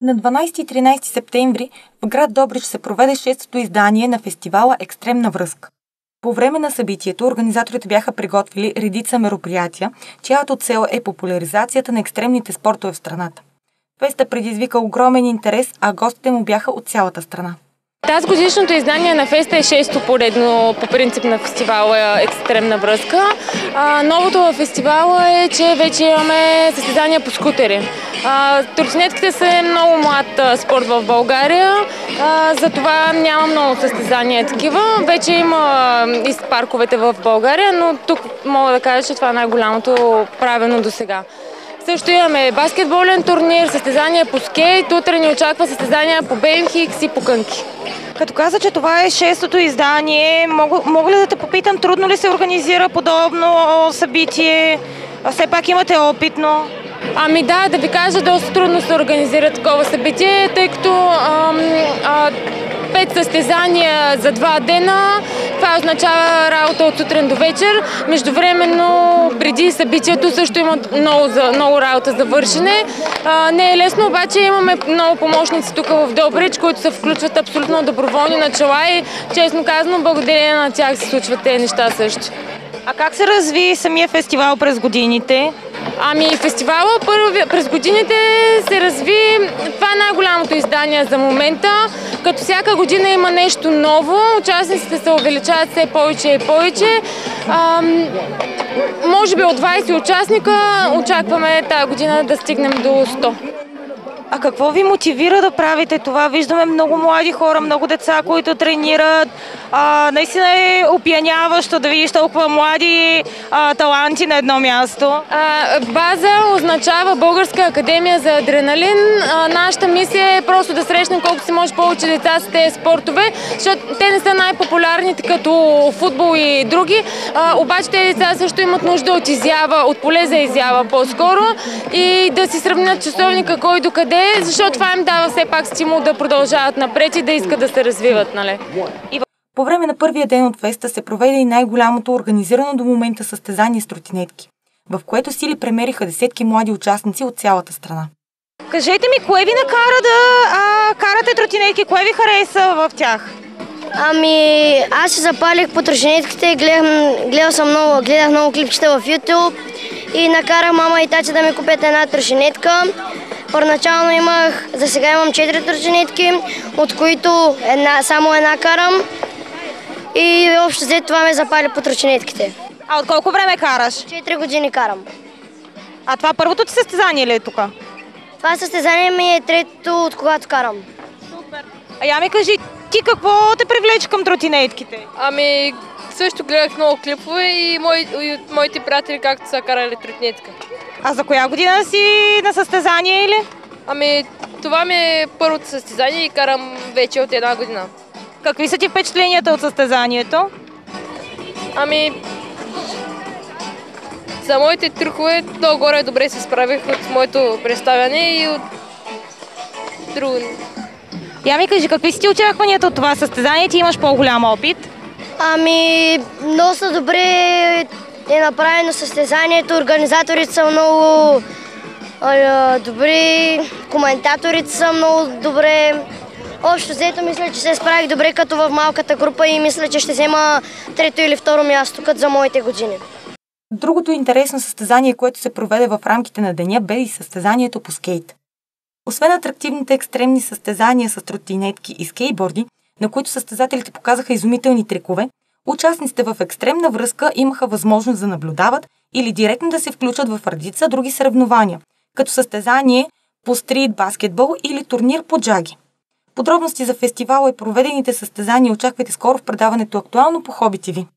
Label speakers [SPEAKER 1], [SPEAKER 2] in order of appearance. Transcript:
[SPEAKER 1] На 12 и 13 септември в град Добрич се проведе 6-то издание на фестивала Екстремна връзка. По време на събитието организаторите бяха приготвили редица мероприятия, чиято цел е популяризацията на екстремните спортове в страната. Феста предизвика огромен интерес, а гостите му бяха от цялата страна.
[SPEAKER 2] Тази годишното издание на Феста е 6-то поредно по принцип на фестивала Екстремна връзка. Новото във фестивала е, че вече имаме състезания по скутери. Тротинетките са много млад спорт в България, затова няма много състезания такива. Вече има и парковете в България, но тук мога да кажа, че това е най-голямото правено до сега. Също имаме баскетболен турнир, състезания по скейт, утре ни очаква състезания по BMX и по кънки.
[SPEAKER 1] Като каза, че това е 6-то издание, мога ли да те попитам, трудно ли се организира подобно събитие? Все пак имате опитно.
[SPEAKER 2] Ами да ви кажа, доста трудно се организира такова събитие, тъй като 5 състезания за 2 дена, това означава работа от сутрин до вечер. Междувременно, преди събитието също има много работа за вършене. Не е лесно, обаче имаме много помощници тук в Добрич, които се включват абсолютно доброволни начала и честно казано, благодарение на тях се случват тези неща също.
[SPEAKER 1] А как се разви самия фестивал през годините?
[SPEAKER 2] Ами фестивала през годините се разви, това е най-голямото издание за момента, като всяка година има нещо ново, участниците се увеличават все повече и повече. Може би от 20 участника очакваме тази година да стигнем до 100.
[SPEAKER 1] А какво ви мотивира да правите това? Виждаме много млади хора, много деца, които тренират. Наистина е опияняващо да видиш толкова млади таланти на едно място.
[SPEAKER 2] База означава Българска академия за адреналин. Нашата мисия е просто да срещнем колкото се може повече деца с тези спортове, защото те не са най-популярните като футбол и други. Обаче тези деца също имат нужда от изява, от поле за изява по-скоро и да си сравнят часовника кой до къде, защото това им дава все пак стимул да продължават напред и да искат да се развиват, нали?
[SPEAKER 1] По време на първия ден от феста се проведе и най-голямото организирано до момента състезание с тротинетки, в което сили премериха десетки млади участници от цялата страна. Кажете ми, кое ви накара да карате тротинетки? Кое ви хареса в тях?
[SPEAKER 3] Ами, аз се запалих по тротинетките, гледах много клипчета в YouTube и накарах мама и тача да ми купят една тротинетка. Първоначално за сега имам 4 тротинетки, от които само една карам и общо взето това ме запали по тротинетките.
[SPEAKER 1] А от колко време караш?
[SPEAKER 3] 4 години карам.
[SPEAKER 1] А това първото ти състезание ли е тук?
[SPEAKER 3] Това състезание ми е третото, от когато карам.
[SPEAKER 1] Супер! А я ми кажи, ти какво те привлече към тротинетките?
[SPEAKER 4] Ами, също гледах много клипове и моите приятели както са карали тротинетка.
[SPEAKER 1] А за коя година си на състезание или?
[SPEAKER 4] Ами, това ми е първото състезание и карам вече от 1 година.
[SPEAKER 1] Какви са ти впечатленията от състезанието?
[SPEAKER 4] Ами, за моите трюкове долу-горе добре се справих от моето представяне и от друго.
[SPEAKER 1] Я ми кажи, какви са ти очакванията от това състезание? Ти имаш по-голям опит?
[SPEAKER 3] Ами, доста добре е направено състезанието, организаторите са много добри, коментаторите са много добре. Общо взето мисля, че се справих добре като в малката група и мисля, че ще взема 3-то или 2-ро място като за моите години.
[SPEAKER 1] Другото интересно състезание, което се проведе в рамките на деня, бе и състезанието по скейт. Освен атрактивните екстремни състезания с тротинетки и скейтборди, на които състезателите показаха изумителни трикове, участниците в екстремна връзка имаха възможност да наблюдават или директно да се включат в редица други съревнования, като състезание по стрит баскетбол или турнир по джаги. Подробности за фестивала и проведените състезания очаквайте скоро в предаването Актуално по Хоби ТВ.